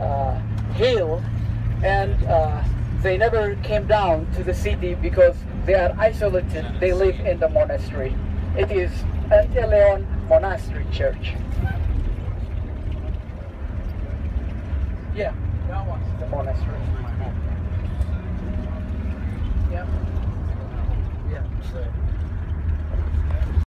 hill, and they never came down to the city because they are isolated. They live in the monastery. It is an Eleon Monastery Church. Yeah, that one's the monastery.